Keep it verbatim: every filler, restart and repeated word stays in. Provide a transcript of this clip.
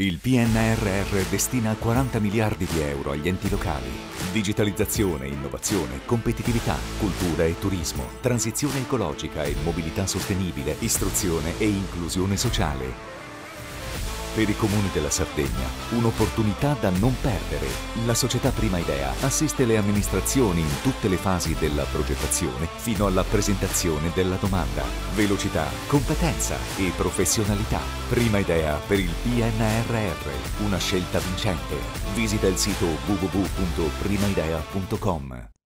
Il P N R R destina quaranta miliardi di euro agli enti locali. Digitalizzazione, innovazione, competitività, cultura e turismo, transizione ecologica e mobilità sostenibile, istruzione e inclusione sociale. Per i comuni della Sardegna, un'opportunità da non perdere. La società Prima Idea assiste le amministrazioni in tutte le fasi della progettazione fino alla presentazione della domanda. Velocità, competenza e professionalità. Prima Idea per il P N R R, una scelta vincente. Visita il sito w w w punto prima idea punto com.